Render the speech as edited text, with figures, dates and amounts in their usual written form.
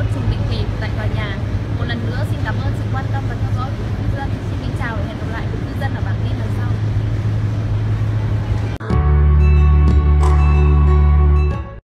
côn trùng định kỳ tại tòa nhà. Một lần nữa xin cảm ơn sự quan tâm và theo dõi của quý dân. Xin kính chào và hẹn gặp lại.